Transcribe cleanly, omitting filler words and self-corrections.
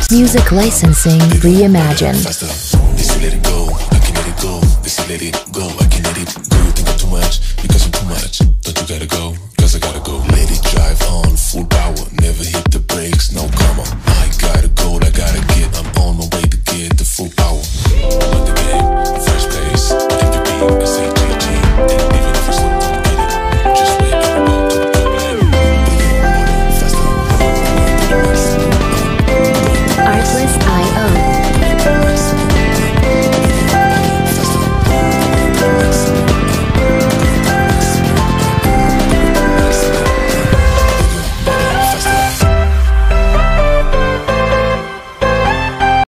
Music licensing reimagined. Faster. They say let it go, I can let it go. They say let it go, I can let it go. You think I'm too much, because I'm too much. Don't you gotta go, cause I gotta go. Let it drive on, full power. Never hit the brakes, no come on. I gotta go, I gotta get. I'm on my way to get the full power. Won the game, first place. MVP, SAGG.